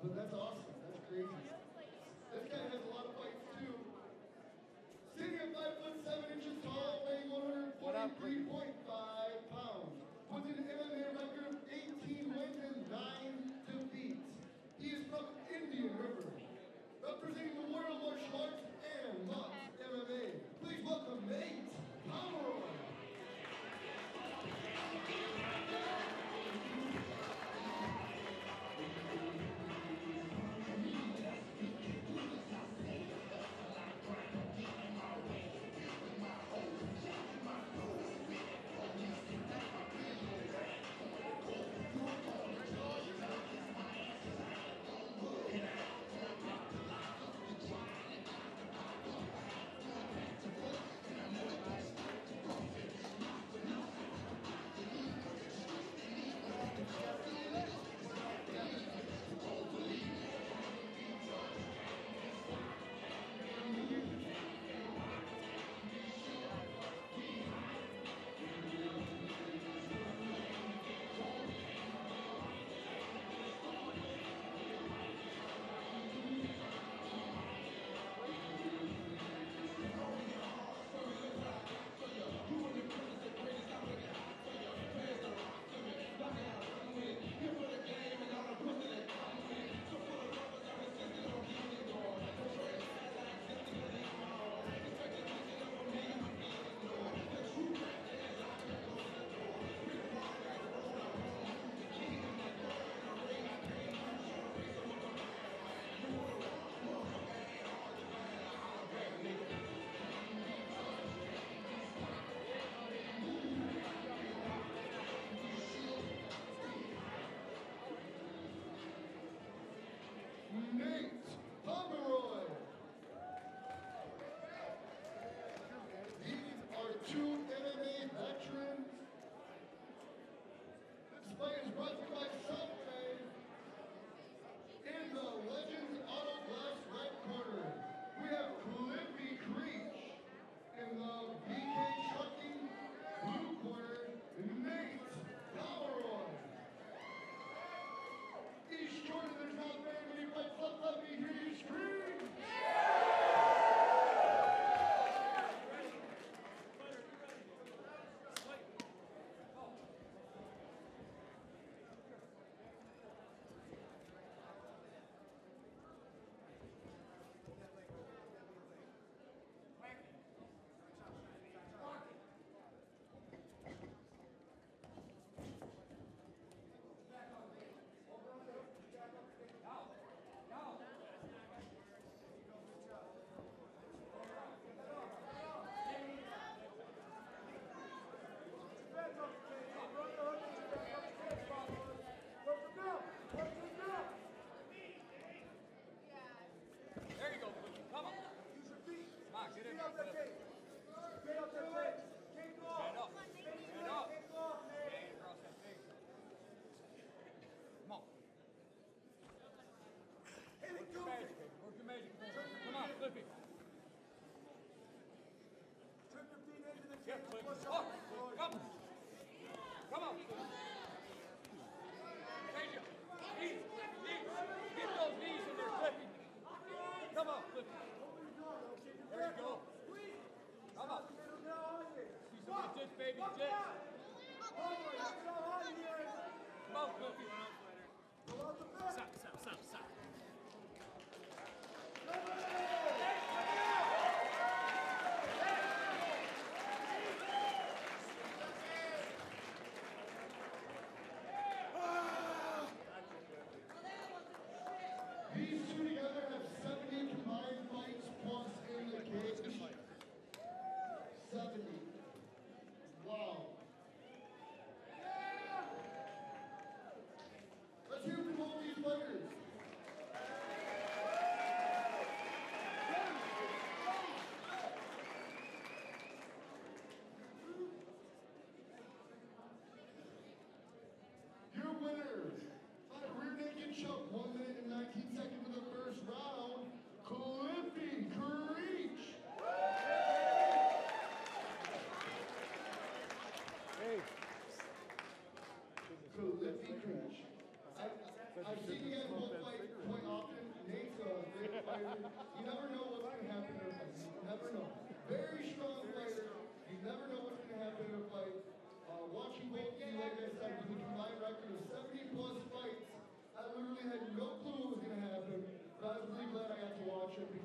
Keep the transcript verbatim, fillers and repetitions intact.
but that's awesome. That's crazy. This guy has a lot of fights too. Sitting at five foot seven inches tall, weighing one hundred forty-three point five pounds, with an M M A record of eighteen wins and nine defeats. He is from Indian River, representing the world of martial arts and mixed M M A. Please welcome Nate Pomeroy. Nate Pomeroy. These are two M M A veterans. This fight is brought to you by Subway. In the Legends Auto Glass right corner, we have Cliffy Creech. In the B K Trucking blue corner, Nate Pomeroy. East Jordan, there's not very many fights left. Let me hear you scream. There you go, come on. Use your feet. Come on, get in there. Get up there, Get up there, Kick off. Stand up. Stand up. Kick off, man. Stand across that face. Come on. Work your magic, baby. Work your magic. Come on, Cliffy. Trip your feet into the cage. Yeah, Cliffy. Oh, come on. Come on. Change it. Knees. Knees. Get those knees in there, Cliffy. Come on, Cliffy. There you go. Come on. See some of the jits, baby. Jits. Come on, Cliffy. Stop, stop, stop, stop. These two together have seventy combined fights plus in the cage. seventy. Wow. Let's hear from all these fighters. You never know what's going to happen in a fight. You never know. Very strong fighter. You never know what's going to happen in a fight. Uh, watching both of you, like I said, with a combined record of seventy plus fights, I literally had no clue what was going to happen. But I was really glad I got to watch it.